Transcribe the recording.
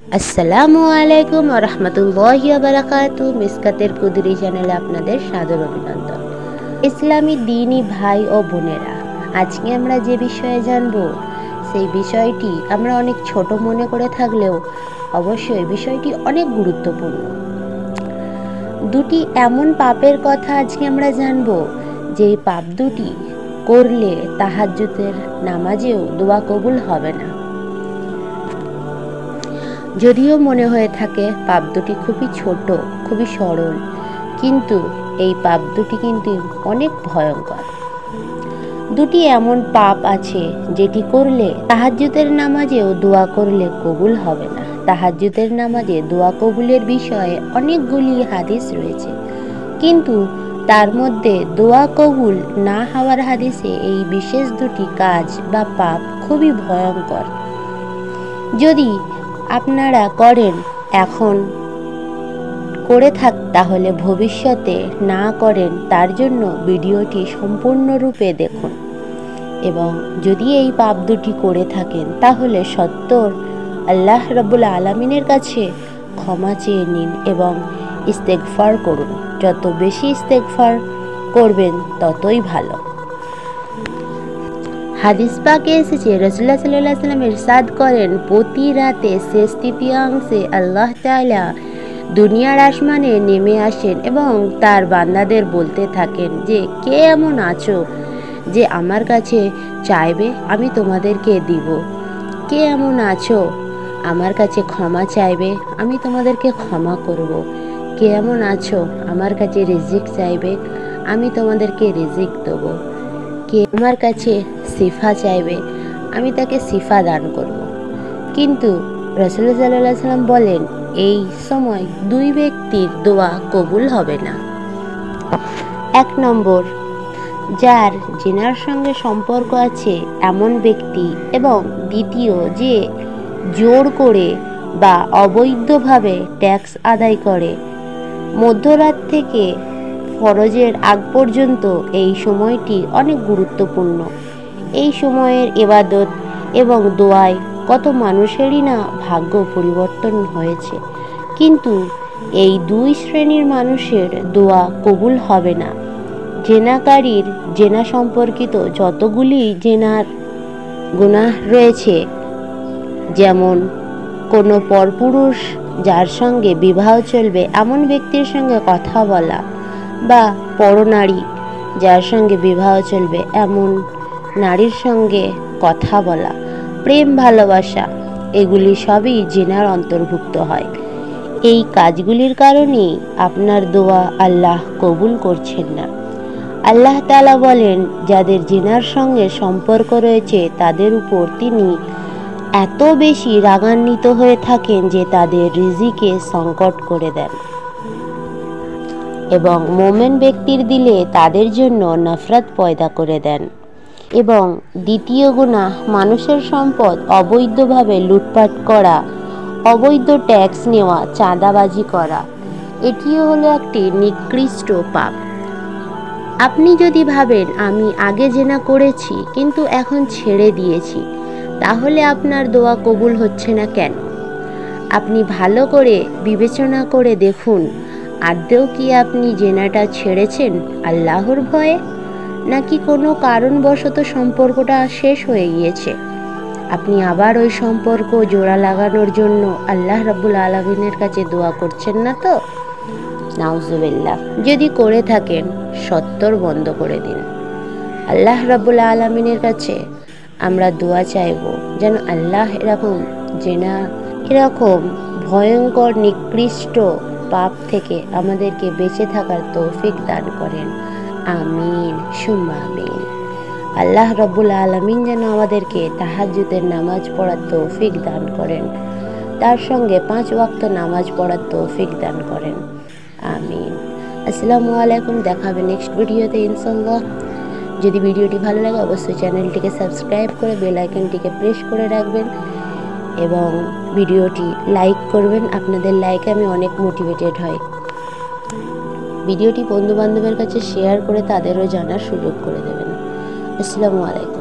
আসসালামু আলাইকুম ওয়া রাহমাতুল্লাহি ওয়া বারাকাতুহু। মিসকাতের কুদরি চ্যানেলে আপনাদের সাদর অভিনন্দন। ইসলামী দ্বীনি ভাই ও বোনেরা, আজকে আমরা যে বিষয়ে জানব সেই বিষয়টি আমরা অনেক ছোট মনে করে থাকলেও অবশ্যই বিষয়টি অনেক গুরুত্বপূর্ণ। দুটি এমন পাপের কথা আজকে আমরা জানব যে পাপ দুটি করলে তাহাজ্জুদের নামাজেও দোয়া কবুল হবে না। যদিও মনে হয়ে থাকে পাপ দুটি খুবই ছোট, খুবই সরল, কিন্তু এই পাপ দুটি কিন্তু অনেক ভয়ঙ্কর। দুটি এমন পাপ আছে যেটি করলে তাহাজ্জুদের নামাজেও দোয়া করলে কবুল হবে না। তাহাজ্জুদের নামাজে দোয়া কবুলের বিষয়ে অনেকগুলি হাদিস রয়েছে, কিন্তু তার মধ্যে দোয়া কবুল না হওয়ার হাদিসে এই বিশেষ দুটি কাজ বা পাপ খুবই ভয়ঙ্কর। যদি আপনারা করেন, এখন করে তাহলে ভবিষ্যতে না করেন, তার জন্য ভিডিওটি সম্পূর্ণরূপে দেখুন। এবং যদি এই পাপ দুটি করে থাকেন তাহলে সত্তর আল্লাহ রাব্বুল আলামিনের কাছে ক্ষমা চেয়ে নিন এবং ইস্তেগফার করুন। যত বেশি ইস্তেগফার করবেন ততই ভালো। হাদিস পাকে এসেছে, রাসূলুল্লাহ সাল্লাল্লাহু আলাইহি ওয়াসাল্লাম ইরশাদ করেন, প্রতি রাতে শেষ তৃতীয়াংশে আল্লাহ তাআলা দুনিয়ার আসমানে নেমে আসেন এবং তার বান্দাদের বলতে থাকেন যে, কে এমন আছো যে আমার কাছে চাইবে, আমি তোমাদেরকে দিব। কে এমন আছো আমার কাছে ক্ষমা চাইবে, আমি তোমাদেরকে ক্ষমা করব। কে এমন আছো আমার কাছে রিজিক চাইবে, আমি তোমাদেরকে রিজিক দেব। কে আমার কাছে শিফা চাইবে, আমি তাকে শিফা দান করব। কিন্তু রাসূলুল্লাহ সাল্লাল্লাহু আলাইহি ওয়াসাল্লাম বলেন, এই সময় দুই ব্যক্তির দোয়া কবুল হবে না। এক নম্বর, যার জিনার সঙ্গে সম্পর্ক আছে এমন ব্যক্তি, এবং দ্বিতীয়, যে জোর করে বা অবৈধভাবে ট্যাক্স আদায় করে। মধ্যরাত থেকে ফরজের আগ পর্যন্ত এই সময়টি অনেক গুরুত্বপূর্ণ। এই সময়ের ইবাদত এবং দোয়ায় কত মানুষেরই না ভাগ্য পরিবর্তন হয়েছে, কিন্তু এই দুই শ্রেণীর মানুষের দোয়া কবুল হবে না। জেনাকারীর জেনা সম্পর্কিত যতগুলি জেনার গুনাহ রয়েছে, যেমন কোনো পরপুরুষ যার সঙ্গে বিবাহ চলবে এমন ব্যক্তির সঙ্গে কথা বলা, বা পরনারী যার সঙ্গে বিবাহ চলবে এমন নারীর সঙ্গে কথা বলা, প্রেম ভালোবাসা, এগুলি সবই জিনার অন্তর্ভুক্ত হয়। এই কাজগুলির কারণেই আপনার দোয়া আল্লাহ কবুল করছেন না। আল্লাহ তাআলা বলেন, যাদের জিনার সঙ্গে সম্পর্ক রয়েছে তাদের উপর তিনি এত বেশি রাগান্বিত হয়ে থাকেন যে তাদের রিজিকে সংকট করে দেন এবং মোমেন ব্যক্তির দিলে তাদের জন্য নফরত পয়দা করে দেন। এবং দ্বিতীয় গুনাহ, মানুষের সম্পদ অবৈধভাবে লুটপাট করা, অবৈধ ট্যাক্স নেওয়া, চাঁদাবাজি করা, এটিও হলো একটি নিকৃষ্ট পাপ। আপনি যদি ভাবেন আমি আগে জেনা করেছি কিন্তু এখন ছেড়ে দিয়েছি, তাহলে আপনার দোয়া কবুল হচ্ছে না কেন? আপনি ভালো করে বিবেচনা করে দেখুন, আদৌ কি আপনি জেনাটা ছেড়েছেন আল্লাহর ভয়ে, নাকি কোনো কারণবশত সম্পর্কটা শেষ হয়ে গিয়েছে? আপনি আবার ওই সম্পর্ক জোড়া লাগানোর জন্য আল্লাহ রাব্বুল আলামিনের কাছে দোয়া করছেন না তো? নাউজুবিল্লাহ। যদি করে থাকেন, সত্তর বন্ধ করে দিন। আল্লাহ রাব্বুল আলামিনের কাছে আমরা দোয়া চাইব যেন আল্লাহ এরকম ভয়ঙ্কর নিকৃষ্ট পাপ থেকে আমাদেরকে বেঁচে থাকার তৌফিক দান করেন। আমিন সুম্মা আমিন। আল্লাহ রাব্বুল আলামিন যেন আমাদেরকে তাহাজ্জুদের নামাজ পড়ার তৌফিক দান করেন, তার সঙ্গে 5 ওয়াক্ত নামাজ পড়ার তৌফিক দান করেন। আমিন। আসসালামু আলাইকুম। দেখা হবে নেক্সট ভিডিওতে ইনশাআল্লাহ। যদি ভিডিওটি ভালো লাগে অবশ্যই চ্যানেলটিকে সাবস্ক্রাইব করে বেল আইকনটিকে প্রেস করে রাখবেন এবং ভিডিওটি লাইক করবেন। আপনাদের লাইকে আমি অনেক মোটিভেটেড হই। ভিডিওটি বন্ধু বান্ধবের কাছে শেয়ার করে তাদেরও জানার সুযোগ করে দেবেন। আসসালামু আলাইকুম।